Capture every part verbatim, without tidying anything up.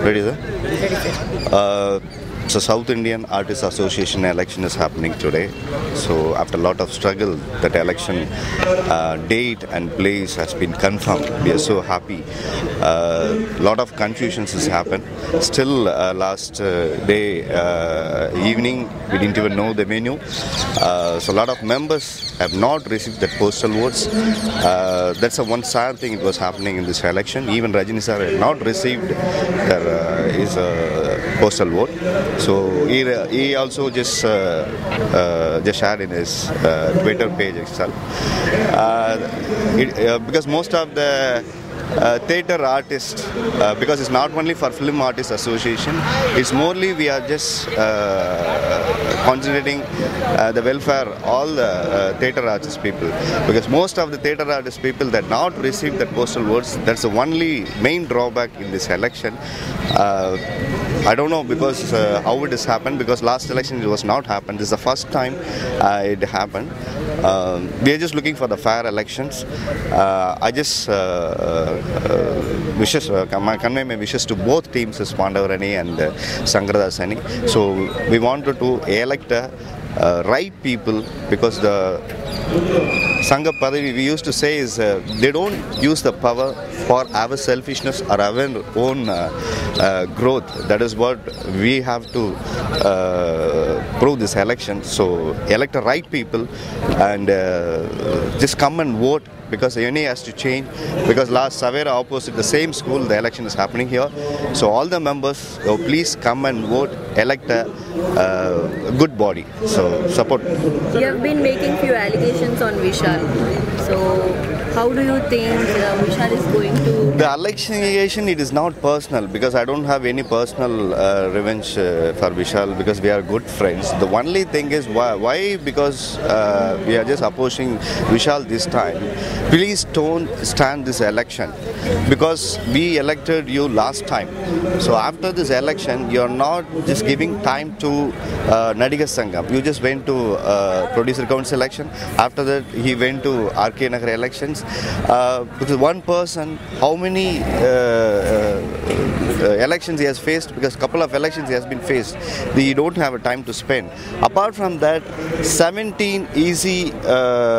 Ready, sir? Uh, so South Indian Artists Association election is happening today. So after a lot of struggle, that election uh, date and place has been confirmed. We are so happy. A uh, lot of confusions has happened. Still uh, last uh, day uh, evening, we didn't even know the menu. Uh, so a lot of members have not received the postal votes. Uh, that's a one sad thing it was happening in this election. Even Rajini sir had not received their, uh, his uh, postal vote. So he, he also just uh, uh, just shared in his uh, Twitter page itself. Uh, it, uh, because most of the Uh, theatre artists, uh, because it's not only for Film Artists Association, it's morely we are just uh, concentrating uh, the welfare all the uh, theatre artist people, because most of the theatre artist people that not received the postal votes, that's the only main drawback in this election. Uh, I don't know because uh, how it has happened, because last election it was not happened. This is the first time uh, it happened. Uh, we are just looking for the fair elections. Uh, I just uh, uh, wishes, uh, convey my wishes to both teams, Pandavarani and uh, Sangradasani. So we wanted to elect the uh, right people, because the Sangha Padavi we used to say is uh, they don't use the power for our selfishness or our own uh, uh, growth. That is what we have to uh, prove this election. So elect the right people and uh, just come and vote, because the N A has to change, because last Savera opposite the same school the election is happening here. So all the members, so please come and vote, elect a uh, good body. So support. You have been making few allegations on Vishal. So how do you think uh, Vishal is going to... The allegation, it is not personal, because I don't have any personal uh, revenge uh, for Vishal, because we are good friends. The only thing is why, why? because uh, we are just opposing Vishal this time. Please don't stand this election, because we elected you last time. So after this election, you are not just giving time to uh, Nadigar Sangam. You just went to uh, producer council election. After that, he went to R K Nagar elections. Uh, because one person, how many uh, uh, elections he has faced, because a couple of elections he has been faced, he don't have a time to spend. Apart from that, seventeen easy uh,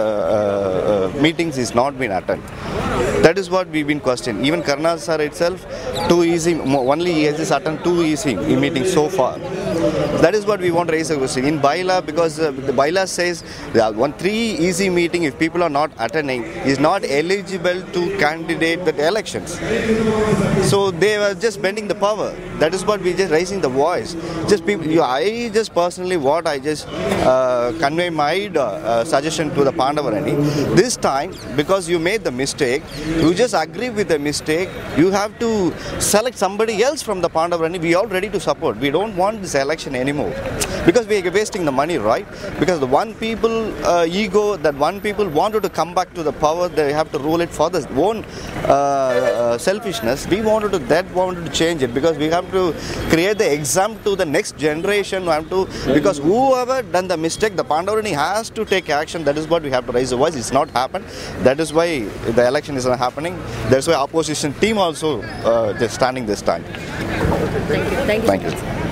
uh, meetings is not been attended. That is what we've been questioning. Even Karnal sir itself, two easy, only he has just attended two easy meetings so far. That is what we want to raise a question. In bylaw, because uh, the bylaw says that one three easy meeting, if people are not attending, is not eligible to candidate the elections. So they were just bending the power. That is what we just raising the voice. Just people, you, I just personally what I just uh, convey my uh, suggestion to the Pandavarani. This time, because you made the mistake, you just agree with the mistake. You have to select somebody else from the Pandavarani. We are ready to support. We don't want this election anymore, because we are wasting the money, right? Because the one people uh, ego, that one people wanted to come back to the power, they have to rule it for their own uh, uh, selfishness. We wanted to that wanted to change it, because we have to create the exam to the next generation. We have to, because whoever done the mistake, the Pandavarani has to take action. That is what we have to raise the voice. It's not happened. That is why the election is not happening. That's why opposition team also uh, just standing this time. Thank you. Thank you. Thank you.